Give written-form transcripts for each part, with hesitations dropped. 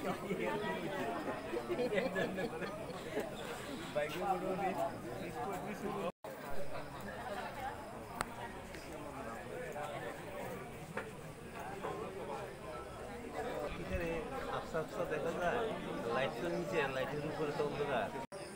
আফসা দেখা যায় লাইটের নিচে লাইটের উপরে তো অন্ধকার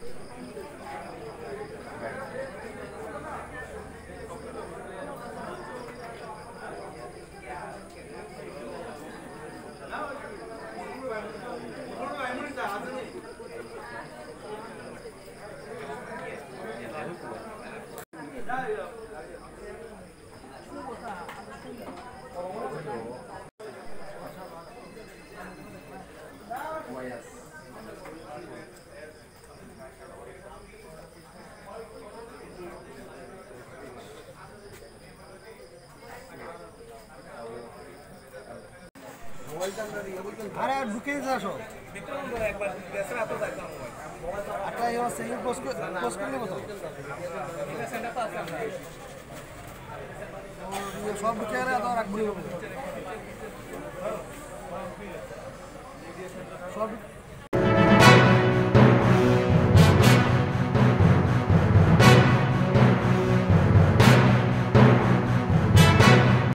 আরে ঢুকে আসো একটা সেকেন্ড পোস্ট করে নেবো তো সব ঢুকে রাখবো সব